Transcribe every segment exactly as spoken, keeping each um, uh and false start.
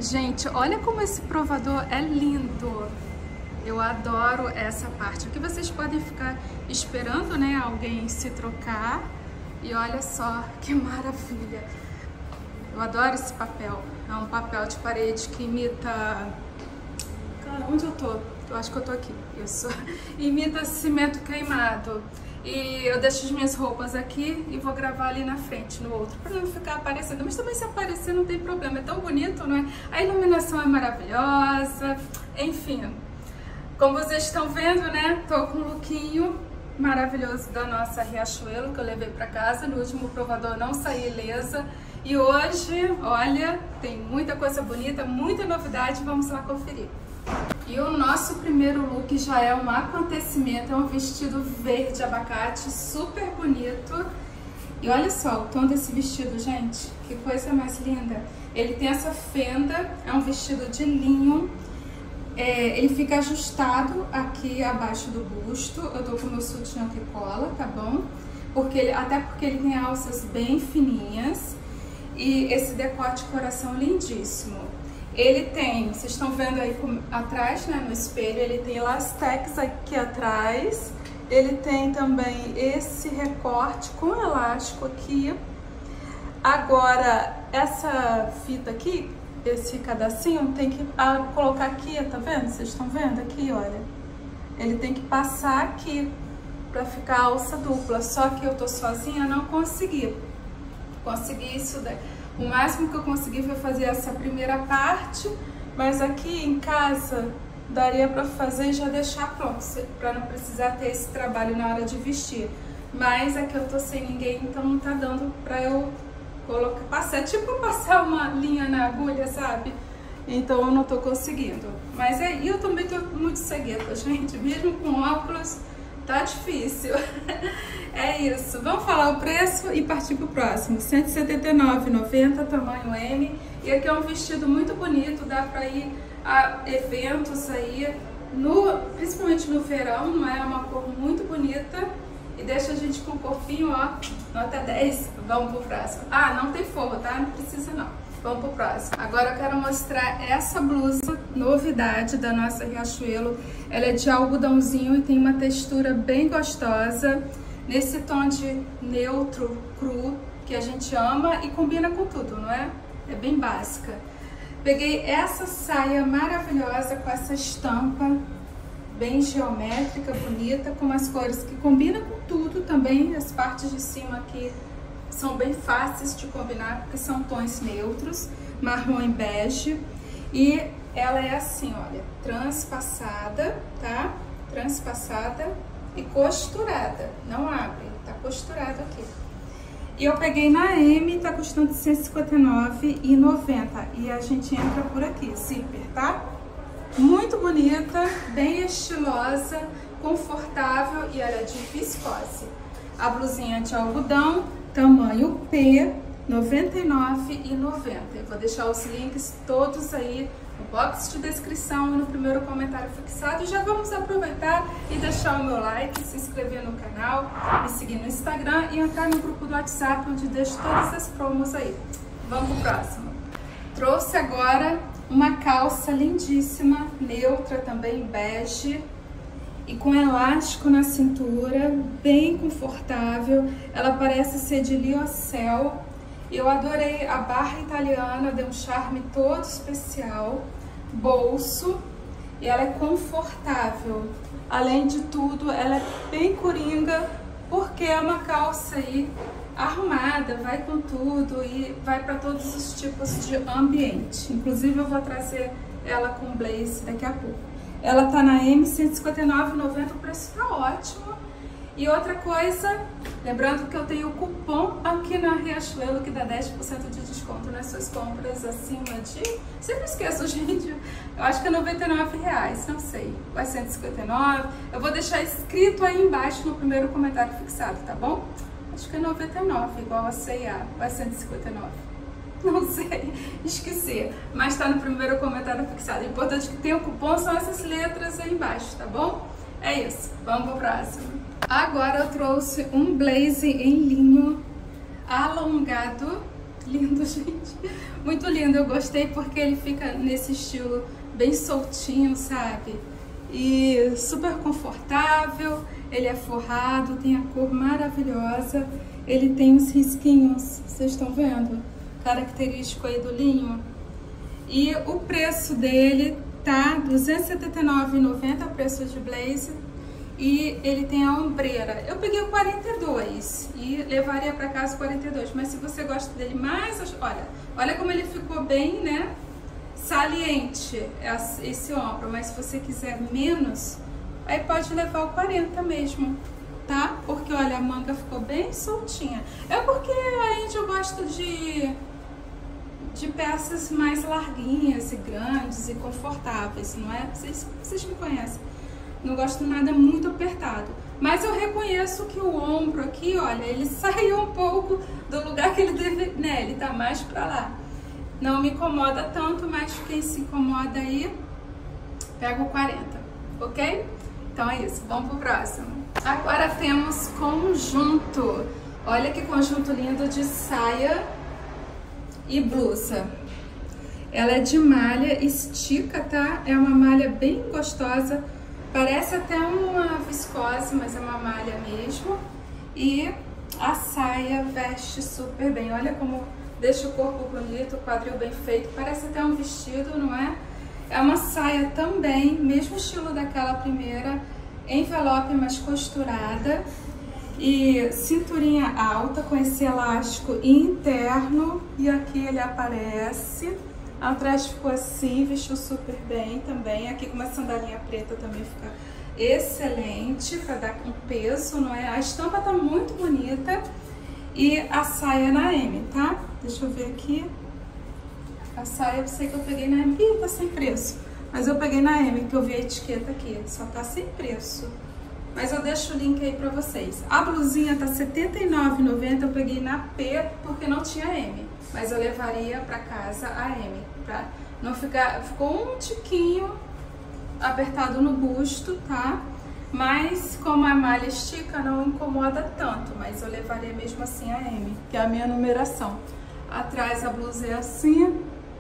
Gente, olha como esse provador é lindo. Eu adoro essa parte. Aqui vocês podem ficar esperando, né, alguém se trocar. E olha só que maravilha. Eu adoro esse papel. É um papel de parede que imita... Cara, onde eu tô? Eu acho que eu tô aqui. Isso. Imita cimento queimado. E eu deixo as minhas roupas aqui e vou gravar ali na frente, no outro, para não ficar aparecendo. Mas também se aparecer não tem problema, é tão bonito, não é? A iluminação é maravilhosa, enfim. Como vocês estão vendo, né? Tô com um lookinho maravilhoso da nossa Riachuelo, que eu levei para casa. No último provador não saí ilesa. E hoje, olha, tem muita coisa bonita, muita novidade, vamos lá conferir. E o nosso primeiro look já é um acontecimento, é um vestido verde abacate, super bonito. E olha só o tom desse vestido, gente, que coisa mais linda. Ele tem essa fenda, é um vestido de linho, é, ele fica ajustado aqui abaixo do busto. Eu tô com o meu sutiã que cola, tá bom? Porque ele, até porque ele tem alças bem fininhas e esse decote coração lindíssimo. Ele tem, vocês estão vendo aí atrás, né, no espelho, ele tem elastex aqui atrás. Ele tem também esse recorte com elástico aqui. Agora, essa fita aqui, esse cadacinho, tem que ah, colocar aqui, tá vendo? Vocês estão vendo aqui, olha? Ele tem que passar aqui pra ficar alça dupla. Só que eu tô sozinha, não consegui. Consegui isso daí. O máximo que eu consegui foi fazer essa primeira parte, mas aqui em casa daria pra fazer e já deixar pronto, pra não precisar ter esse trabalho na hora de vestir. Mas aqui eu tô sem ninguém, então não tá dando pra eu colocar, passar, tipo passar uma linha na agulha, sabe? Então eu não tô conseguindo. Mas é, e eu também tô muito cegueta, gente, mesmo com óculos, tá difícil. É isso. Vamos falar o preço e partir pro próximo. cento e setenta e nove reais e noventa centavos, tamanho M. E aqui é um vestido muito bonito, dá pra ir a eventos aí, no, principalmente no verão, não é? É uma cor muito bonita e deixa a gente com o corpinho, ó, nota dez. Vamos pro próximo. Ah, não tem forro, tá? Não precisa não. Vamos pro próximo. Agora eu quero mostrar essa blusa, novidade da nossa Riachuelo. Ela é de algodãozinho e tem uma textura bem gostosa, nesse tom de neutro, cru, que a gente ama e combina com tudo, não é? É bem básica. Peguei essa saia maravilhosa com essa estampa bem geométrica, bonita, com umas cores que combinam com tudo também. As partes de cima aqui são bem fáceis de combinar, porque são tons neutros, marrom e bege. E ela é assim, olha, transpassada, tá? Transpassada e costurada, não abre, tá costurado aqui. E eu peguei na M, tá custando cento e cinquenta e nove reais e noventa centavos. E a gente entra por aqui, zíper, tá? Muito bonita, bem estilosa, confortável e ela é de viscose. A blusinha de algodão, tamanho P, noventa e nove reais e noventa centavos. Eu vou deixar os links todos aí no box de descrição e no primeiro comentário fixado. E já vamos aproveitar e deixar o meu like, se inscrever no canal, me seguir no Instagram e entrar no grupo do WhatsApp, onde deixo todas as promos aí. Vamos pro próximo. Trouxe agora uma calça lindíssima, neutra também, bege, e com elástico na cintura, bem confortável. Ela parece ser de liocel. Eu adorei a barra italiana, deu um charme todo especial. Bolso, e ela é confortável. Além de tudo, ela é bem coringa, porque é uma calça aí arrumada, vai com tudo e vai para todos os tipos de ambiente. Inclusive eu vou trazer ela com blazer daqui a pouco. Ela tá na M, cento e cinquenta e nove reais e noventa centavos, o preço tá ótimo. E outra coisa, lembrando que eu tenho cupom aqui na Riachuelo que dá dez por cento de desconto nas suas compras acima de... Sempre esqueço, gente. Eu acho que é noventa e nove reais, não sei. Vai cento e cinquenta e nove reais. Eu vou deixar escrito aí embaixo no primeiro comentário fixado, tá bom? Acho que é noventa e nove reais, igual a C e A. Vai cento e cinquenta e nove reais. Não sei, esqueci. Mas tá no primeiro comentário fixado. O importante é que tem o cupom, são essas letras aí embaixo, tá bom? É isso. Vamos pro próximo. Agora eu trouxe um blazer em linho alongado, lindo, gente. Muito lindo, eu gostei porque ele fica nesse estilo bem soltinho, sabe? E super confortável, ele é forrado, tem a cor maravilhosa. Ele tem os risquinhos, vocês estão vendo? Característico aí do linho. E o preço dele tá duzentos e setenta e nove reais e noventa centavos, o preço de blazer. E ele tem a ombreira. Eu peguei o quarenta e dois e levaria para casa o quarenta e dois, mas se você gosta dele mais, olha, olha como ele ficou bem, né? Saliente esse ombro, mas se você quiser menos, aí pode levar o quarenta mesmo, tá? Porque olha, a manga ficou bem soltinha. É porque a Índia gosta de de peças mais larguinhas e grandes e confortáveis, não é? Vocês, vocês me conhecem. Não gosto nada muito apertado. Mas eu reconheço que o ombro aqui, olha, ele saiu um pouco do lugar que ele deve, né? Ele tá mais pra lá. Não me incomoda tanto, mas quem se incomoda aí, pega o quarenta, ok? Então é isso, vamos pro próximo. Agora temos conjunto. Olha que conjunto lindo de saia e blusa. Ela é de malha, estica, tá? É uma malha bem gostosa. Parece até uma viscose, mas é uma malha mesmo. E a saia veste super bem. Olha como deixa o corpo bonito, o quadril bem feito. Parece até um vestido, não é? É uma saia também, mesmo estilo daquela primeira, envelope mais costurada. E cinturinha alta com esse elástico interno. E aqui ele aparece. Atrás ficou assim, vestiu super bem também. Aqui com uma sandalinha preta também fica excelente para dar um peso, não é? A estampa tá muito bonita. E a saia na M, tá? Deixa eu ver aqui. A saia eu sei que eu peguei na M. Ih, tá sem preço. Mas eu peguei na M, que eu vi a etiqueta aqui. Só tá sem preço. Mas eu deixo o link aí pra vocês. A blusinha tá setenta e nove reais e noventa centavos. Eu peguei na P porque não tinha M. Mas eu levaria pra casa a M. Pra não ficar... Ficou um tiquinho apertado no busto, tá? Mas como a malha estica, não incomoda tanto. Mas eu levaria mesmo assim a M, que é a minha numeração. Atrás a blusa é assim.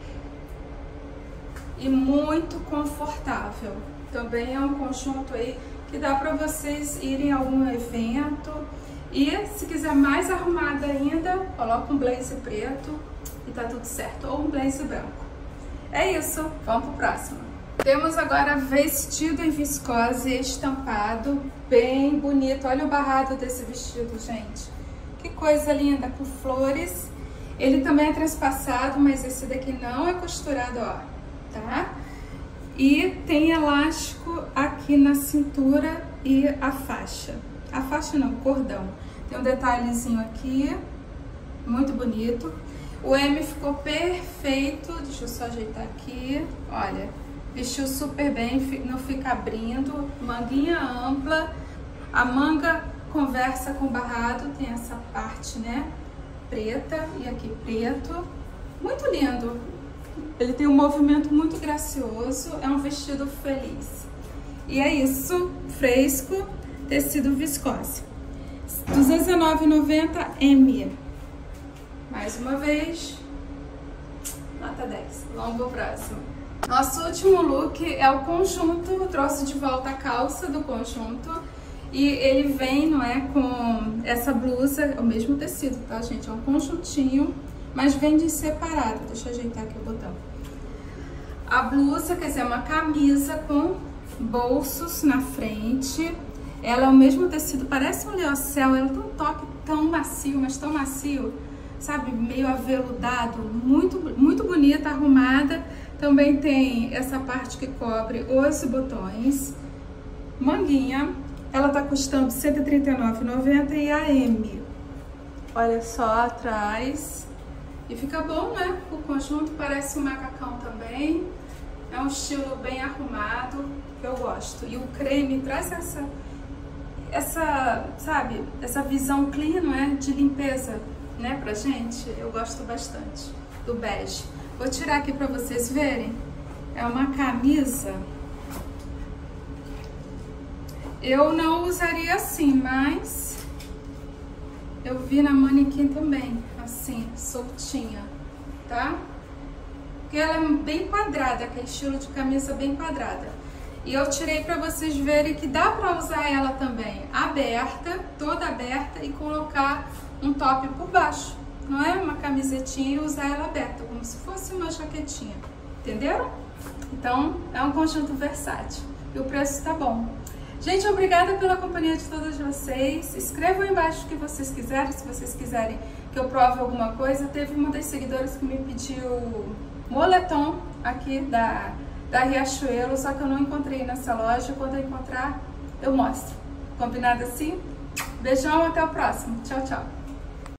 E muito confortável. Também é um conjunto aí que dá pra vocês irem a algum evento. E se quiser mais arrumada ainda, coloca um blazer preto e tá tudo certo. Ou um blazer branco. É isso, vamos pro próximo. Temos agora vestido em viscose estampado, bem bonito. Olha o barrado desse vestido, gente. Que coisa linda, com flores. Ele também é transpassado, mas esse daqui não é costurado, ó, tá? E tem elástico aqui na cintura e a faixa. A faixa não, cordão. Tem um detalhezinho aqui, muito bonito. O M ficou perfeito, deixa eu só ajeitar aqui, olha. Vestiu super bem, não fica abrindo, manguinha ampla. A manga conversa com o barrado, tem essa parte, né, preta e aqui preto. Muito lindo. Ele tem um movimento muito gracioso, é um vestido feliz. E é isso, fresco, tecido viscose. duzentos e dezenove reais e noventa centavos M. Mais uma vez, nota dez. Vamos pro próximo. Nosso último look é o conjunto. Eu trouxe de volta a calça do conjunto. E ele vem, não é, com essa blusa, é o mesmo tecido, tá, gente? É um conjuntinho, mas vem separado. Deixa eu ajeitar aqui o botão. A blusa, quer dizer, é uma camisa com bolsos na frente. Ela é o mesmo tecido, parece um liocel. Ela tem um toque tão macio, mas tão macio, sabe? Meio aveludado, muito, muito bonita, arrumada. Também tem essa parte que cobre os botões. Manguinha. Ela tá custando cento e trinta e nove reais e noventa centavos e a M. Olha só atrás. E fica bom, né? O conjunto parece um macacão também. É um estilo bem arrumado, que eu gosto. E o creme traz essa, essa, sabe, essa visão clean, não é? De limpeza, né, pra gente. Eu gosto bastante do bege. Vou tirar aqui pra vocês verem. É uma camisa. Eu não usaria assim, mas eu vi na manequim também, assim, soltinha, tá? Porque ela é bem quadrada, que é estilo de camisa bem quadrada. E eu tirei pra vocês verem que dá pra usar ela também aberta, toda aberta, e colocar um top por baixo. Não é uma camisetinha e usar ela aberta, como se fosse uma jaquetinha. Entenderam? Então, é um conjunto versátil. E o preço tá bom. Gente, obrigada pela companhia de todos vocês. Escrevam aí embaixo o que vocês quiserem, se vocês quiserem que eu prove alguma coisa. Teve uma das seguidoras que me pediu moletom aqui da, da Riachuelo, só que eu não encontrei nessa loja. Quando eu encontrar, eu mostro. Combinado assim? Beijão, até o próximo. Tchau, tchau.